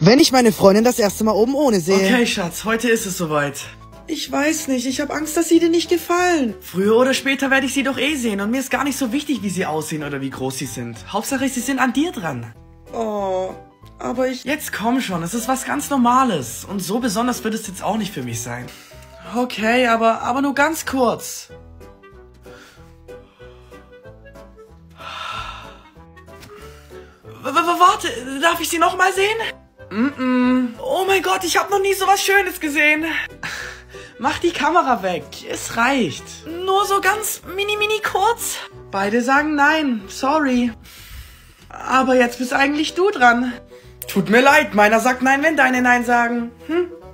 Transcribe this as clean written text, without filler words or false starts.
Wenn ich meine Freundin das erste Mal oben ohne sehe. Okay, Schatz, heute ist es soweit. Ich weiß nicht, ich habe Angst, dass sie dir nicht gefallen. Früher oder später werde ich sie doch eh sehen und mir ist gar nicht so wichtig, wie sie aussehen oder wie groß sie sind. Hauptsache, sie sind an dir dran. Oh, aber ich... Jetzt komm schon, es ist was ganz Normales. Und so besonders wird es jetzt auch nicht für mich sein. Okay, aber nur ganz kurz. Warte, darf ich sie noch mal sehen? Oh mein Gott, ich habe noch nie so was Schönes gesehen. Mach die Kamera weg, es reicht. Nur so ganz mini kurz. Beide sagen nein, sorry. Aber jetzt bist eigentlich du dran. Tut mir leid, meiner sagt nein, wenn deine nein sagen.